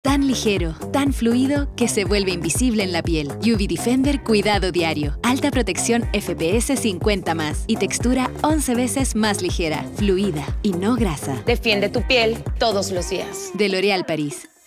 tan ligero, tan fluido que se vuelve invisible en la piel. UV Defender Cuidado Diario. Alta protección FPS 50+. Y textura 11 veces más ligera, fluida y no grasa. Defiende tu piel todos los días. De L'Oréal Paris.